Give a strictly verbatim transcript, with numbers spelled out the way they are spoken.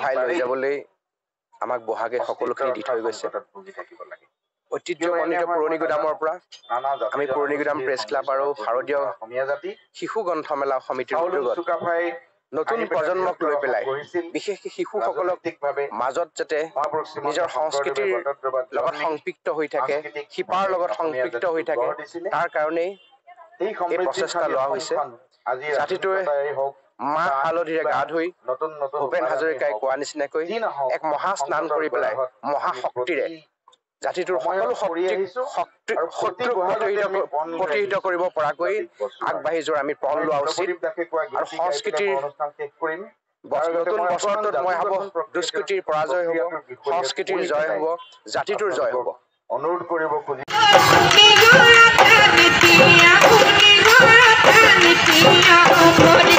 আগবঢ়াই লৈ যাবলৈ আমাক বহাগে সকলোখিনি দি থৈ গৈছে। ঐতিহ্যমণ্ডিত পুৰণি গুদামৰ পৰা আমি পুৰণি গুদাম প্ৰেছ ক্লাব আৰু শাৰদীয় শিশু গ্ৰন্থমেলা সমিতিৰ উদ্যোগত নতুন প্ৰজন্মক লৈ পেলাই বিশেষকৈ শিশুসকলক মাজত যাতে নিজৰ সংস্কৃতিৰ লগত সংপৃক্ত হৈ থাকে, শিপাৰ লগত সংপৃক্ত হৈ থাকে, তাৰ কাৰণেই এই প্ৰচেষ্টা লোৱা হৈছে। জাতিটোৱে মাহ হালধিৰে গা ধুই ভূপেন হাজৰিকাই কোৱা নিচিনাকৈ এক মহা স্নান কৰি পেলাই মহাশক্তিৰে জাতিটোৰ সকলো শক্তিক শত্ৰুক প্ৰতিহিত কৰিব পৰাকৈ আগবাঢ়ি যোৱাৰ আমি পণ লোৱা উচিত। আৰু সংস্কৃতিৰ নতুন বছৰটোত মই ভাবোঁ দুষ্কৃতিৰ পৰাজয় হ'ব, সংস্কৃতিৰ জয় হ'ব, জাতিটোৰ জয় হ'ব। অনুৰোধ কৰিব খুজিছোঁ